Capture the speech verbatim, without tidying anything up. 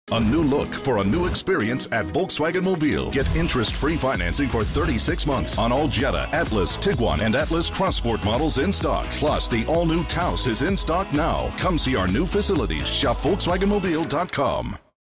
A new look for a new experience at Volkswagen Mobile. Get interest-free financing for thirty-six months on all Jetta, Atlas, Tiguan, and Atlas Cross Sport models in stock. Plus, the all-new Taos is in stock now. Come see our new facilities. Shop Volkswagen Mobile dot com.